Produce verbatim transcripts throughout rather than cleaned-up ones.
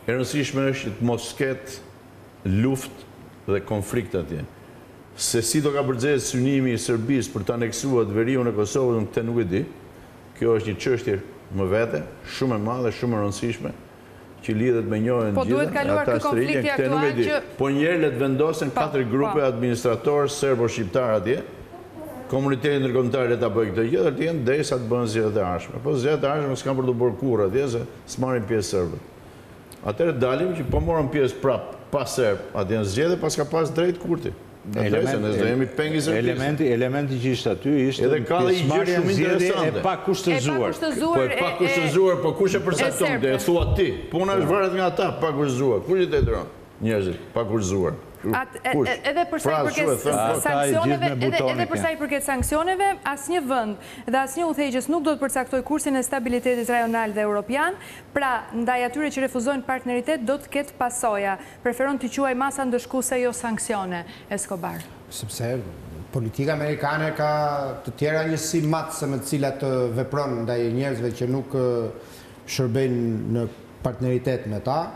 E rëndësishme është të mos ketë luftë dhe konflikt atje. Se si do ka përgjigjet synimi i Serbisë për të aneksuar veriun e Kosovës, unë këtë nuk e di. Kjo është një çështje më vete, shumë e madhe, shumë e rëndësishme, që lidhet me njërin Po duhet kaluar ky konflikti aktual që po njëherë le të vendosen katër grupe administratorë serbo-shqiptar atje. Komuniteti ndërkombëtar le ta bëjë këtë gjë, atje derisa të bëhen zgjedhjet e ardhshme. Po zgjedhjet e ardhshme s'kan për të bërë kurrë atje se s'marrin pjesë serbët. Atëherë dalim që po morën pjesë prap pa serb, atje në zgjedhje pas ka pas drejt kurti. Elementi elementi që ishte aty ishte edhe ka dhe i gjë shumë interesante. E pa kushtëzuar. Po e pa kushtëzuar, po kush e përcakton? E thua ti. Puna është varet nga ata, pa kushtëzuar. Kush i detyron? Njerëzit, pa kushtëzuar. Edhe përsa i përket sanksioneve, edhe përsa i përket sanksioneve, asnjë vend dhe asnjë udhëheqës nuk do të përcaktoj kursin e stabilitetit rajonal dhe europian, pra ndaj atyre që refuzojnë partneritet do të ketë pasoja. Preferon të quaj masa ndëshkuese jo sanksione, Escobar. Sepse politika amerikane ka të tjera njësi matëse me të cilat vepron ndaj njerëzve që nuk shërbejnë në partneritet me ta.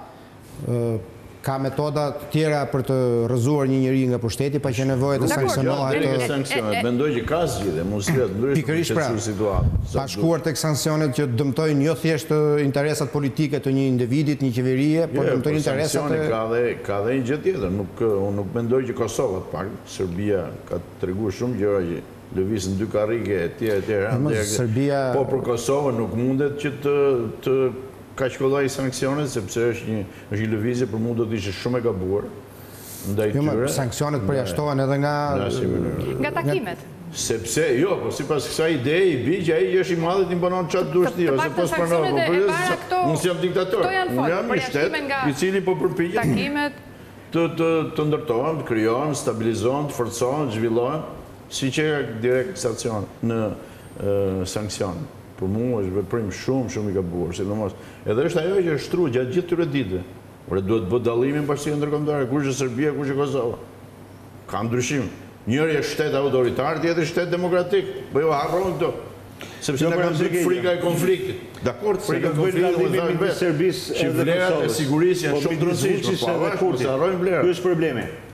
Ka metoda të tjera për të rrëzuar një njeri nga pushteti, pa që nevojë të sanksionohet. Mendoj që ka zgjidhje, mos vetë ndryshe pra, pa shkuar tek sanksionet që dëmtojnë jo thjesht interesat politike të një individi, një qeverie, por dëmtojnë interesat e ka dhe ka dhe një gjë tjetër. Nuk unë nuk mendoj që Kosova, pak Serbia ka treguar shumë gjëra që lëvizën dy karrige etj etj. Serbia po për Kosovën nuk mundet që të të ka shkolloj sanksionet, sepse është një, është një lëvizje për mu do të ishte shumë e gabuar ndaj tyre. Sanksionet përjashtohen edhe nga... Nga takimet. Sepse, jo, po si pas kësa ide i bi që aji që është i madhe t'i banon qatë dush t'i, ose po s'pranon, unë si jam diktator, unë jam i shtet, i cili po përpikjet të ndërtohen, të kryohen, stabilizohen, të forcohen, të zhvillohen, si që direkt stacion në sanksion. Për mu është veprim shumë, shumë i gabuar, sidomos. Edhe është ajo që është shtru gjatë gjithë tyre dite. Por duhet bë dallimin bashkësia ndërkombëtare, kush është Serbia, kush është Kosova. Ka ndryshim. Njëri është shtet autoritar, tjetri shtet demokratik. Po jo harrojnë këto. Sepse na kanë dhënë frika e konfliktit. Dakor, frika e konfliktit me Serbisë edhe Kosovës. Që vlerat e sigurisë janë shumë të rëndësishme, po harrojnë vlerat. Ky është problemi.